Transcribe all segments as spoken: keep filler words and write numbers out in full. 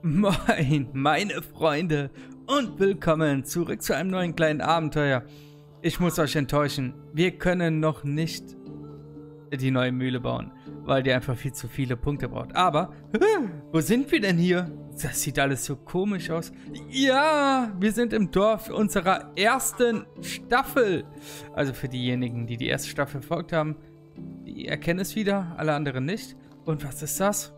Moin, meine Freunde und willkommen zurück zu einem neuen kleinen Abenteuer. Ich muss euch enttäuschen, wir können noch nicht die neue Mühle bauen, weil die einfach viel zu viele Punkte braucht. Aber, wo sind wir denn hier? Das sieht alles so komisch aus. Ja, wir sind im Dorf unserer ersten Staffel. Also für diejenigen, die die erste Staffel verfolgt haben, die erkennen es wieder, alle anderen nicht. Und was ist das?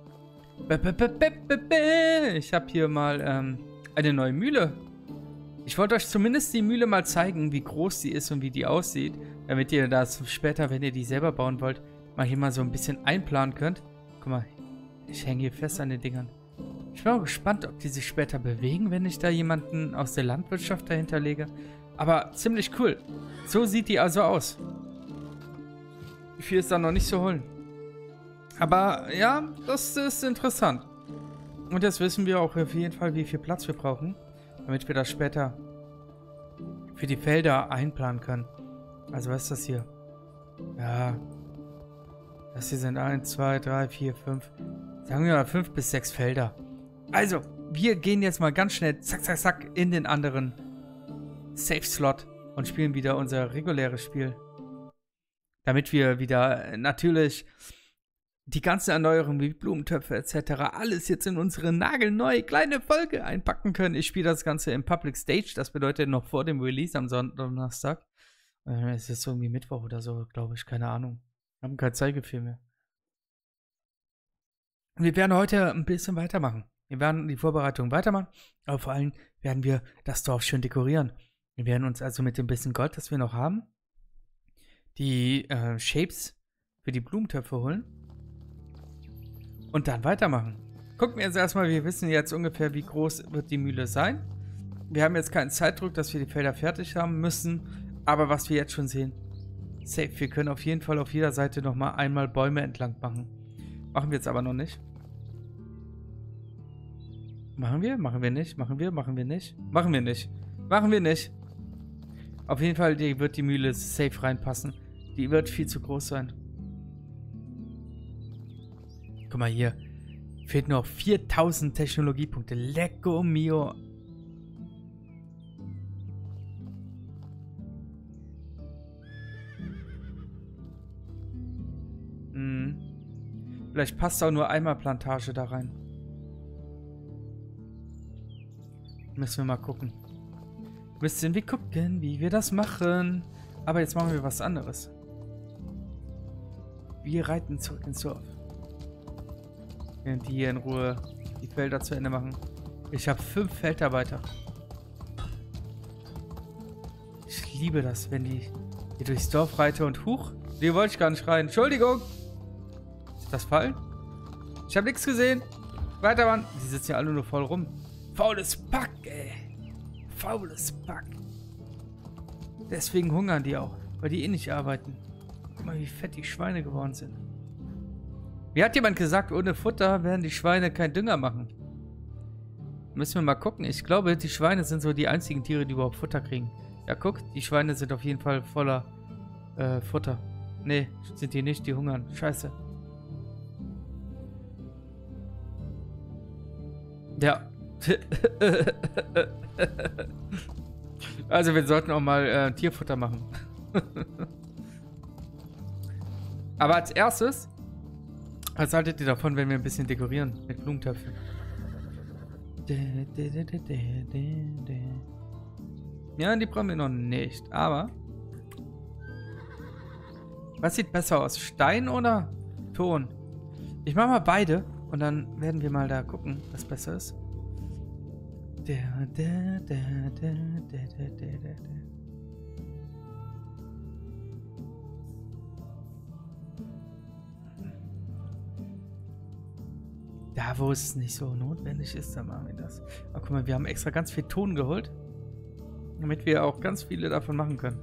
Ich habe hier mal ähm, eine neue Mühle. Ich wollte euch zumindest die Mühle mal zeigen, wie groß sie ist und wie die aussieht, damit ihr das später, wenn ihr die selber bauen wollt, mal hier mal so ein bisschen einplanen könnt. Guck mal, ich hänge hier fest an den Dingern. Ich bin auch gespannt, ob die sich später bewegen, wenn ich da jemanden aus der Landwirtschaft dahinter lege. Aber ziemlich cool. So sieht die also aus. Wie viel ist da noch nicht zu holen? Aber ja, das ist interessant. Und jetzt wissen wir auch auf jeden Fall, wie viel Platz wir brauchen, damit wir das später für die Felder einplanen können. Also was ist das hier? Ja, das hier sind eins, zwei, drei, vier, fünf, sagen wir mal fünf bis sechs Felder. Also, wir gehen jetzt mal ganz schnell, zack, zack, zack, in den anderen Safe-Slot und spielen wieder unser reguläres Spiel. Damit wir wieder natürlich die ganzen Erneuerungen wie Blumentöpfe et cetera alles jetzt in unsere nagelneue kleine Folge einpacken können. Ich spiele das Ganze im Public Stage, das bedeutet noch vor dem Release am Donnerstag. Äh, es ist irgendwie Mittwoch oder so, glaube ich, keine Ahnung. Wir haben kein Zeigefühl mehr. Wir werden heute ein bisschen weitermachen. Wir werden die Vorbereitung weitermachen, aber vor allem werden wir das Dorf schön dekorieren. Wir werden uns also mit dem bisschen Gold, das wir noch haben, die äh, Shapes für die Blumentöpfe holen. Und dann weitermachen. Gucken wir jetzt erstmal, wir wissen jetzt ungefähr, wie groß wird die Mühle sein. Wir haben jetzt keinen Zeitdruck, dass wir die Felder fertig haben müssen. Aber was wir jetzt schon sehen, safe, wir können auf jeden Fall auf jeder Seite nochmal einmal Bäume entlang machen. Machen wir jetzt aber noch nicht. Machen wir? Machen wir nicht? Machen wir? Machen wir nicht? Machen wir nicht. Machen wir nicht. Auf jeden Fall die, wird die Mühle safe reinpassen. Die wird viel zu groß sein. Guck mal hier. Fehlt noch viertausend Technologiepunkte. Lecco mio. Hm. Vielleicht passt auch nur einmal Plantage da rein. Müssen wir mal gucken. Müssen wir gucken, wie wir das machen. Aber jetzt machen wir was anderes. Wir reiten zurück ins Dorf. Während die hier in Ruhe die Felder zu Ende machen. Ich habe fünf Feldarbeiter. Ich liebe das, wenn die hier durchs Dorf reiten und huch, die wollte ich gar nicht rein. Entschuldigung. Ist das fallen? Ich habe nichts gesehen. Weiter, Mann. Die sitzen ja alle nur voll rum. Faules Pack, ey. Faules Pack. Deswegen hungern die auch, weil die eh nicht arbeiten. Guck mal, wie fett die Schweine geworden sind. Mir hat jemand gesagt, ohne Futter werden die Schweine kein Dünger machen. Müssen wir mal gucken. Ich glaube, die Schweine sind so die einzigen Tiere, die überhaupt Futter kriegen. Ja, guck, die Schweine sind auf jeden Fall voller äh, Futter. Nee, sind die nicht, die hungern. Scheiße. Ja. Also wir sollten auch mal äh, Tierfutter machen. Aber als erstes, was haltet ihr davon, wenn wir ein bisschen dekorieren mit Blumentöpfen? Ja, die brauchen wir noch nicht, aber was sieht besser aus? Stein oder Ton? Ich mache mal beide und dann werden wir mal da gucken, was besser ist. Da, wo es nicht so notwendig ist, da machen wir das. Aber guck mal, wir haben extra ganz viel Ton geholt, damit wir auch ganz viele davon machen können.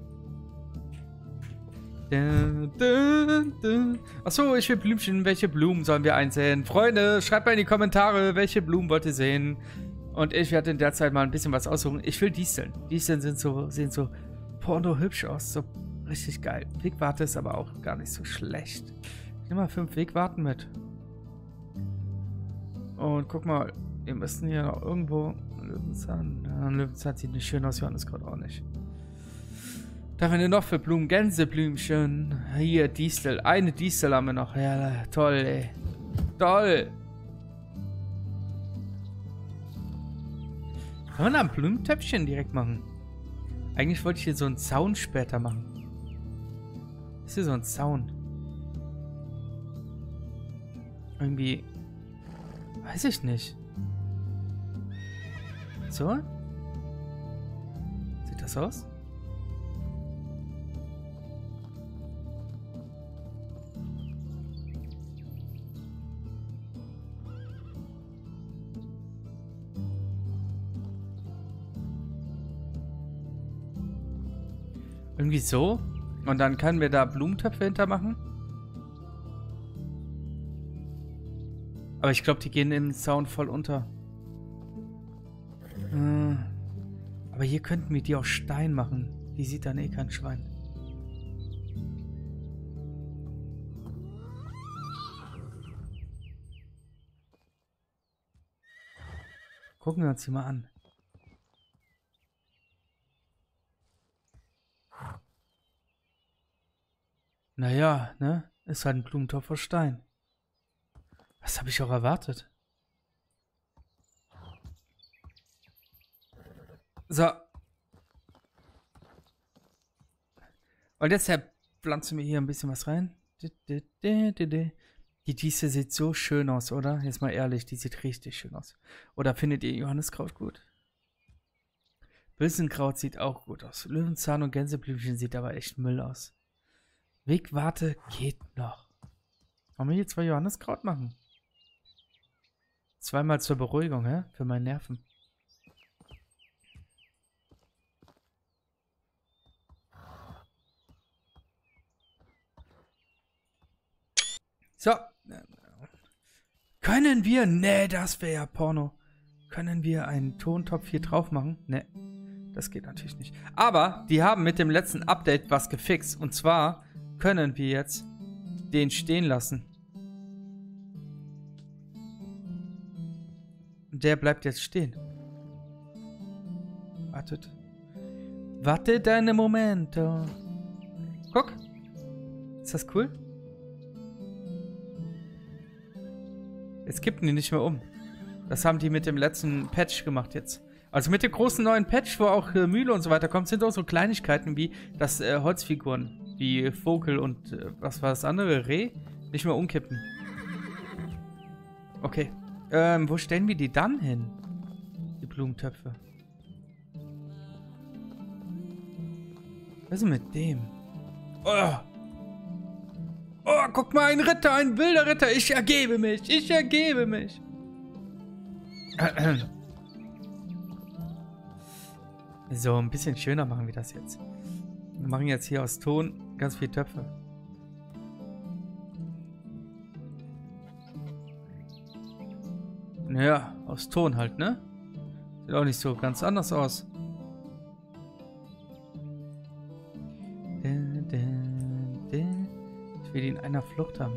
Achso, ich will Blümchen. Welche Blumen sollen wir einsehen? Freunde, schreibt mal in die Kommentare, welche Blumen wollt ihr sehen. Und ich werde in der Zeit mal ein bisschen was aussuchen. Ich will Disteln. Disteln sind so, sehen so porno hübsch aus. So richtig geil. Wegwarte ist aber auch gar nicht so schlecht. Ich nehme mal fünf Wegwarten mit. Und guck mal, Wir müssen hier noch irgendwo Löwenzahn. Ja, Löwenzahn sieht nicht schön aus, Johanneskraut auch nicht. Da haben wir noch für Blumen, Gänseblümchen. Hier, Distel. Eine Distel haben wir noch. Ja, toll, ey. Toll. Kann man da ein Blumentöpfchen direkt machen? Eigentlich wollte ich hier so einen Zaun später machen. Ist hier so ein Zaun? Irgendwie... Weiß ich nicht. So? Sieht das aus? Irgendwie so. Und dann können wir da Blumentöpfe hintermachen. Aber ich glaube, die gehen im Zaun voll unter. Äh, aber hier könnten wir die aus Stein machen. Die sieht dann eh kein Schwein. Gucken wir uns die mal an. Naja, ne? Ist halt ein Blumentopf aus Stein. Was habe ich auch erwartet? So. Und jetzt pflanzen wir hier ein bisschen was rein. Die Diese sieht so schön aus, oder? Jetzt mal ehrlich, die sieht richtig schön aus. Oder findet ihr Johanneskraut gut? Bilsenkraut sieht auch gut aus. Löwenzahn und Gänseblümchen sieht aber echt Müll aus. Wegwarte geht noch. Wollen wir hier zwei Johanneskraut machen? Zweimal zur Beruhigung, hä? Für meine Nerven. So. Können wir... Nee, das wäre ja Porno. Können wir einen Tontopf hier drauf machen? Nee, das geht natürlich nicht. Aber die haben mit dem letzten Update was gefixt. Und zwar können wir jetzt den stehen lassen. Der bleibt jetzt stehen. Wartet. Warte deine Momente. Guck. Ist das cool? Jetzt kippen die nicht mehr um. Das haben die mit dem letzten Patch gemacht jetzt. Also mit dem großen neuen Patch, wo auch äh, Mühle und so weiter kommt, sind auch so Kleinigkeiten wie, dass äh, Holzfiguren, wie Vogel und äh, was war das andere, Reh, nicht mehr umkippen. Okay. Ähm, wo stellen wir die dann hin? Die Blumentöpfe. Was ist mit dem? Oh! Oh, guck mal, ein Ritter, ein wilder Ritter. Ich ergebe mich, ich ergebe mich. So, ein bisschen schöner machen wir das jetzt. Wir machen jetzt hier aus Ton ganz viele Töpfe. Naja, aus Ton halt, ne? Sieht auch nicht so ganz anders aus. Ich will ihn in einer Flucht haben.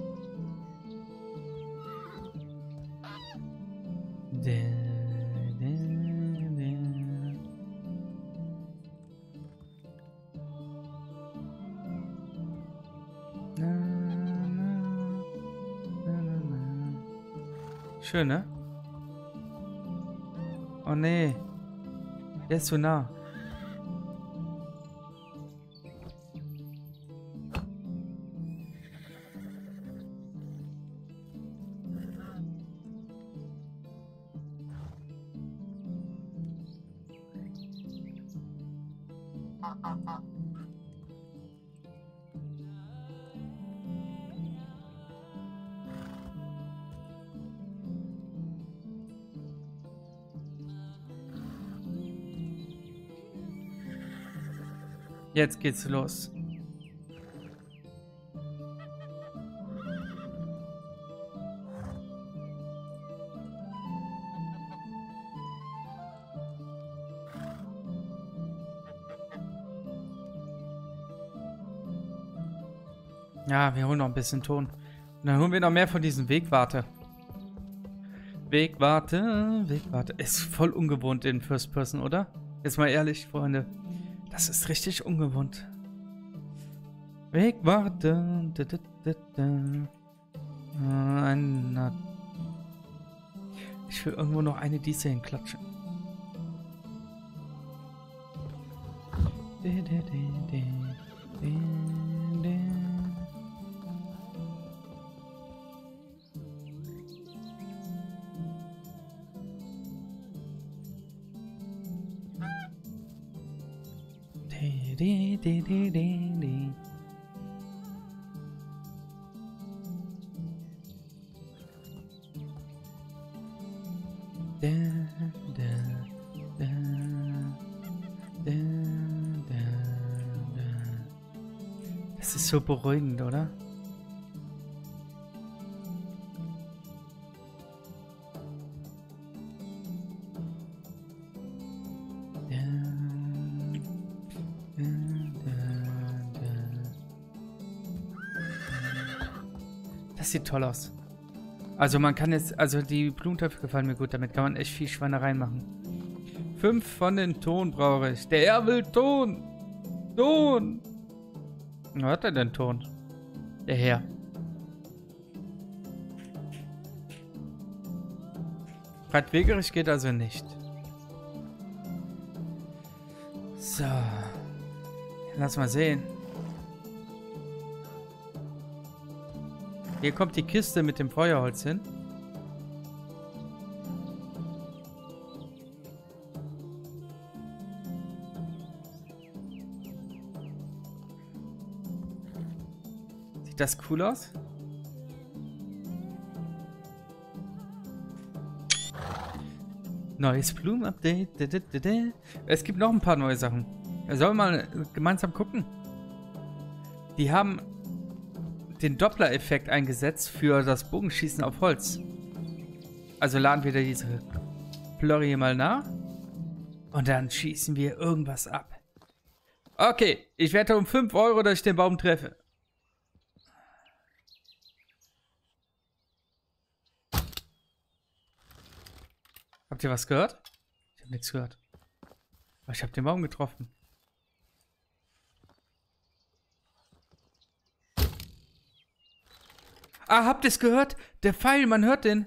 Schön, ne? Oh nee. Der ist zu nah. Jetzt geht's los. Ja, wir holen noch ein bisschen Ton. Und dann holen wir noch mehr von diesem Wegwarte. Wegwarte, Wegwarte. Ist voll ungewohnt in First Person, oder? Jetzt mal ehrlich, Freunde. Das ist richtig ungewohnt. Wegwarte. Da, da, da, da. Ein, ich will irgendwo noch eine diese hinklatschen. De, de, de, de, de, de. De, de, de, de, de. Da, da, da, da, da, da. Das ist so beruhigend, oder? Das sieht toll aus. Also man kann jetzt, also die Blumentöpfe gefallen mir gut, damit kann man echt viel Schweinereien machen. Fünf von den Ton brauche ich. Der Herr will Ton. Ton. Was hat er denn Ton? Der Herr. Breitwegerig geht also nicht. So. Lass mal sehen. Hier kommt die Kiste mit dem Feuerholz hin. Sieht das cool aus? Neues Blumen-Update. Es gibt noch ein paar neue Sachen. Sollen wir mal gemeinsam gucken? Die haben den Doppler-Effekt eingesetzt für das Bogenschießen auf Holz. Also laden wir da diese Plörre hier mal nach. Und dann schießen wir irgendwas ab. Okay, ich wette um fünf Euro, dass ich den Baum treffe. Habt ihr was gehört? Ich habe nichts gehört. Aber ich habe den Baum getroffen. Ah, habt ihr es gehört? Der Pfeil, man hört den.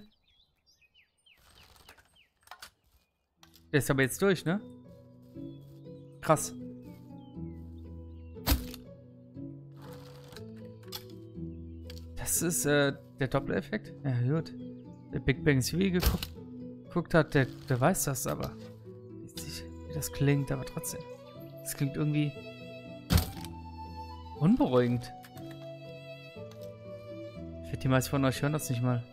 Der ist aber jetzt durch, ne? Krass. Das ist äh, der Doppler-Effekt? Ja, gut. Der Big Bang Theory geguckt, geguckt hat, der, der weiß das aber. Wie das klingt, aber trotzdem. Das klingt irgendwie unberuhigend. Die meisten von euch hören das nicht mal.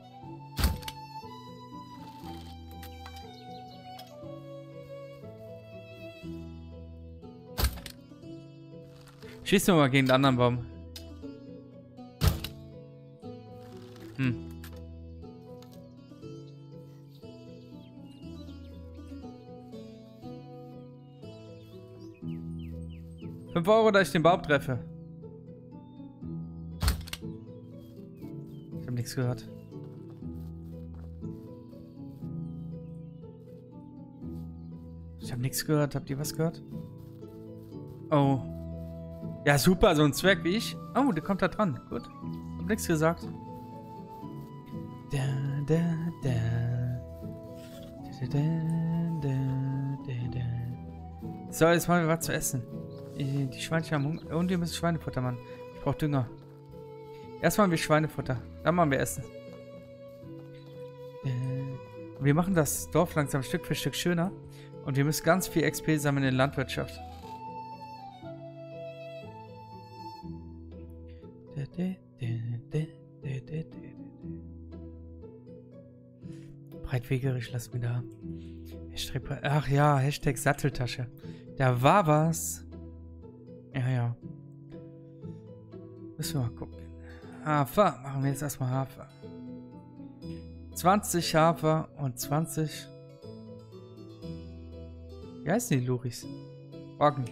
Schießen wir mal gegen den anderen Baum. Hm. Fünf Euro, dass ich den Baum treffe. Ich habe nichts gehört. Ich habe nichts gehört. Habt ihr was gehört? Oh. Ja, super. So ein Zwerg wie ich. Oh, der kommt da dran. Gut. Hab nichts gesagt. Da, da, da. Da, da, da, da, da. So, jetzt machen wir was zu essen. Die Schweinchen haben Hunger. Und wir müssen Schweinefutter machen. Ich brauche Dünger. Erstmal haben wir Schweinefutter. Dann machen wir Essen. Und wir machen das Dorf langsam Stück für Stück schöner. Und wir müssen ganz viel X P sammeln in Landwirtschaft. Breitwegerisch lassen wir da. Hashtag, ach ja, Hashtag Satteltasche. Da war was. Ja, ja. Müssen wir mal gucken. Hafer. Machen wir jetzt erstmal Hafer. zwanzig Hafer und zwanzig. Wie heißen die Luris? Roggen.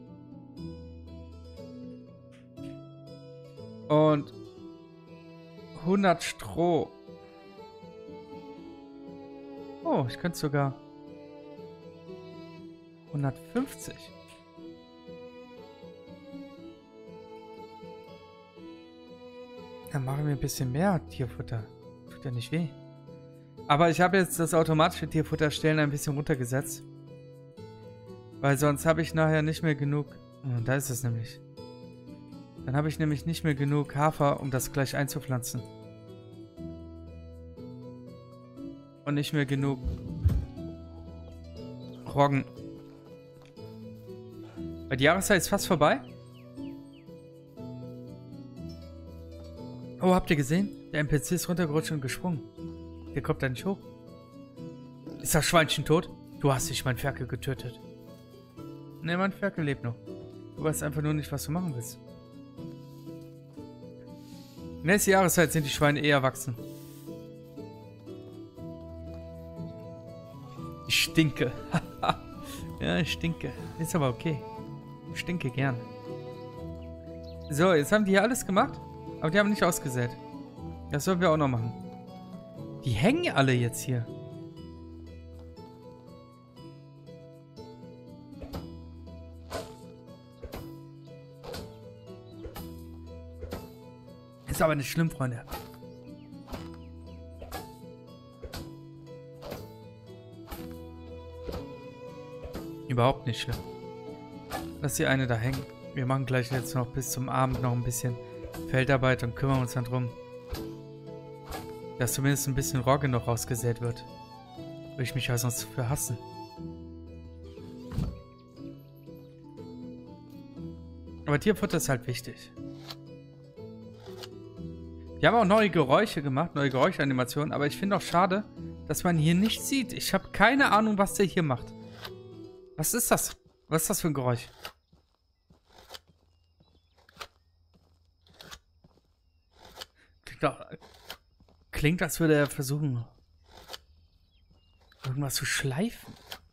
Und hundert Stroh. Oh, ich könnte sogar hundertfünfzig. Dann machen wir ein bisschen mehr Tierfutter. Tut ja nicht weh. Aber ich habe jetzt das automatische Tierfutterstellen ein bisschen runtergesetzt. Weil sonst habe ich nachher nicht mehr genug... Oh, da ist es nämlich. Dann habe ich nämlich nicht mehr genug Hafer, um das gleich einzupflanzen. Und nicht mehr genug Roggen. Weil die Jahreszeit ist fast vorbei. Oh, habt ihr gesehen? Der N P C ist runtergerutscht und gesprungen. Der kommt da nicht hoch. Ist das Schweinchen tot? Du hast dich, mein Ferkel, getötet. Ne, mein Ferkel lebt noch. Du weißt einfach nur nicht, was du machen willst. Nächste Jahreszeit sind die Schweine eher erwachsen. Ich stinke. Ja, ich stinke. Ist aber okay. Ich stinke gern. So, jetzt haben die hier alles gemacht. Aber die haben nicht ausgesät. Das sollen wir auch noch machen. Die hängen alle jetzt hier. Ist aber nicht schlimm, Freunde. Überhaupt nicht schlimm. Lass die eine da hängen. Wir machen gleich jetzt noch bis zum Abend noch ein bisschen Feldarbeit und kümmern uns dann drum, dass zumindest ein bisschen Rogge noch rausgesät wird. Würde ich mich ja sonst für hassen. Aber Tierfutter ist halt wichtig. Wir haben auch neue Geräusche gemacht, neue Geräuschanimationen, aber ich finde auch schade, dass man hier nichts sieht. Ich habe keine Ahnung, was der hier macht. Was ist das? Was ist das für ein Geräusch? Klingt doch... Klingt, als würde er versuchen, irgendwas zu schleifen.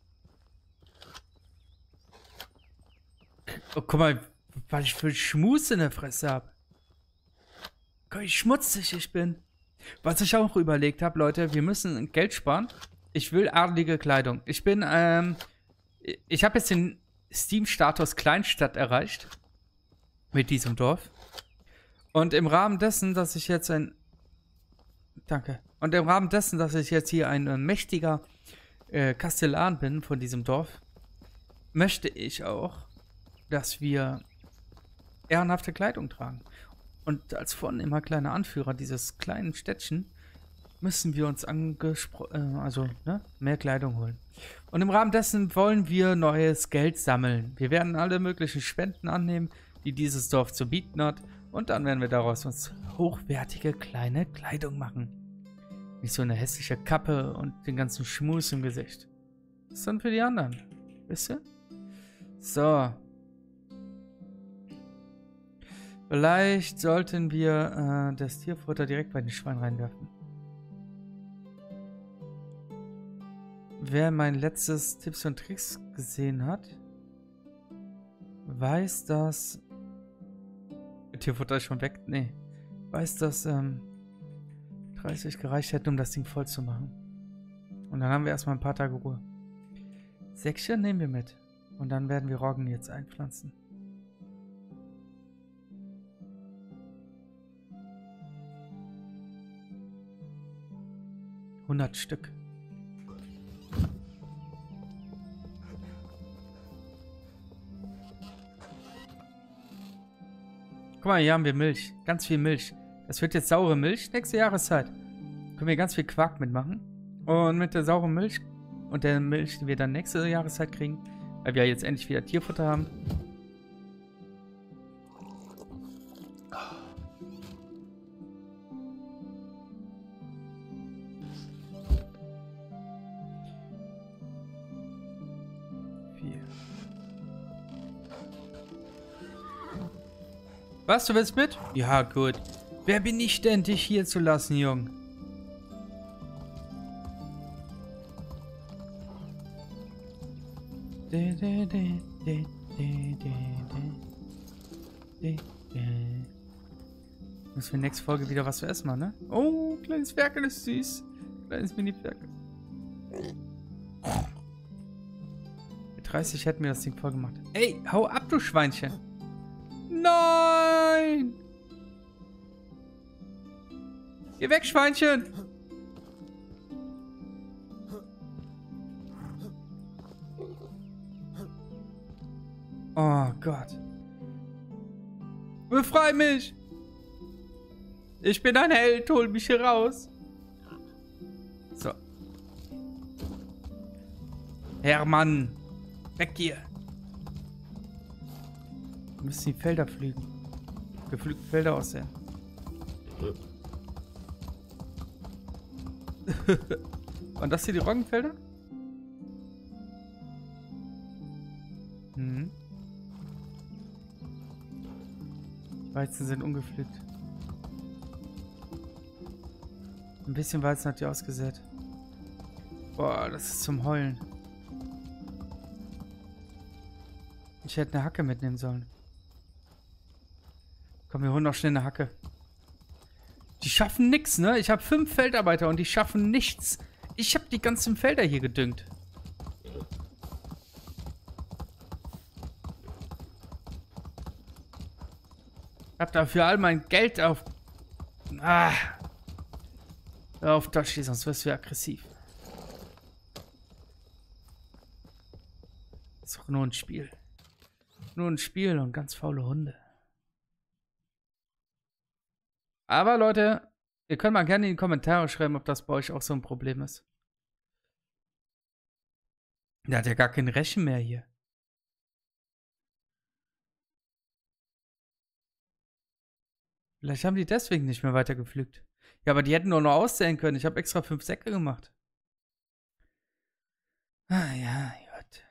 Oh, guck mal, was ich für Schmus in der Fresse habe. Guck, wie schmutzig ich bin. Was ich auch überlegt habe, Leute, wir müssen Geld sparen. Ich will adlige Kleidung. Ich bin, ähm... Ich habe jetzt den Steam-Status Kleinstadt erreicht. Mit diesem Dorf. Und im Rahmen dessen, dass ich jetzt ein... Danke. Und im Rahmen dessen, dass ich jetzt hier ein äh, mächtiger äh, Kastellan bin von diesem Dorf, möchte ich auch, dass wir ehrenhafte Kleidung tragen. Und als vornehmer kleiner Anführer dieses kleinen Städtchen müssen wir uns angesprochen, äh, also ne, mehr Kleidung holen. Und im Rahmen dessen wollen wir neues Geld sammeln. Wir werden alle möglichen Spenden annehmen, die dieses Dorf zu bieten hat. Und dann werden wir daraus uns hochwertige kleine Kleidung machen. Nicht so eine hässliche Kappe und den ganzen Schmus im Gesicht. Das ist dann für die anderen. Wisst ihr? So. Vielleicht sollten wir äh, das Tierfutter direkt bei den Schweinen reinwerfen. Wer mein letztes Tipps und Tricks gesehen hat, weiß, dass... Tierfutter ist schon weg? Nee. Weiß, dass ähm, dreißig gereicht hätten, um das Ding voll zu machen. Und dann haben wir erstmal ein paar Tage Ruhe. Säckchen nehmen wir mit. Und dann werden wir Roggen jetzt einpflanzen. hundert Stück. Guck mal, hier haben wir Milch. Ganz viel Milch. Das wird jetzt saure Milch nächste Jahreszeit. Können wir ganz viel Quark mitmachen. Und mit der sauren Milch und der Milch, die wir dann nächste Jahreszeit kriegen, weil wir jetzt endlich wieder Tierfutter haben. Was, du willst mit? Ja, gut. Wer bin ich denn, dich hier zu lassen, Jung? Müssen wir nächste Folge wieder was zu essen machen, ne? Oh, kleines Ferkel ist süß. Kleines Mini-Ferkel. Mit dreißig hätten wir das Ding voll gemacht. Ey, hau ab, du Schweinchen. Nein! Geh weg, Schweinchen! Oh Gott. Befrei mich! Ich bin ein Held, hol mich hier raus. So. Hermann! Weg hier! Wir müssen die Felder pflügen. Gepflügte Felder aussehen. Und das hier die Roggenfelder? Hm. Die Weizen sind ungepflügt. Ein bisschen Weizen hat die ausgesät. Boah, das ist zum Heulen. Ich hätte eine Hacke mitnehmen sollen. Komm, wir holen noch schnell eine Hacke. Die schaffen nichts, ne? Ich habe fünf Feldarbeiter und die schaffen nichts. Ich habe die ganzen Felder hier gedüngt. Ich habe dafür all mein Geld auf... Ah. Hör auf, Toshi, sonst wirst du aggressiv. Ist doch nur ein Spiel. Nur ein Spiel und ganz faule Hunde. Aber Leute, ihr könnt mal gerne in die Kommentare schreiben, ob das bei euch auch so ein Problem ist. Der hat ja gar kein Rechen mehr hier. Vielleicht haben die deswegen nicht mehr weiter gepflügt. Ja, aber die hätten nur noch auszählen können. Ich habe extra fünf Säcke gemacht. Ah ja, gut.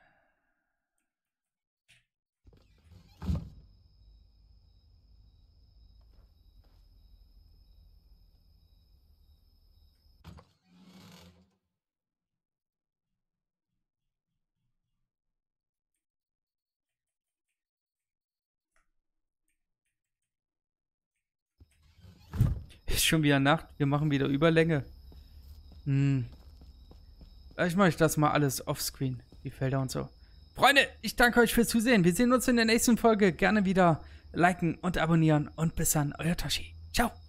Ist schon wieder Nacht. Wir machen wieder Überlänge. Hm. Vielleicht mache ich das mal alles offscreen. Die Felder und so. Freunde, ich danke euch fürs Zusehen. Wir sehen uns in der nächsten Folge. Gerne wieder liken und abonnieren. Und bis dann, euer Toshi. Ciao.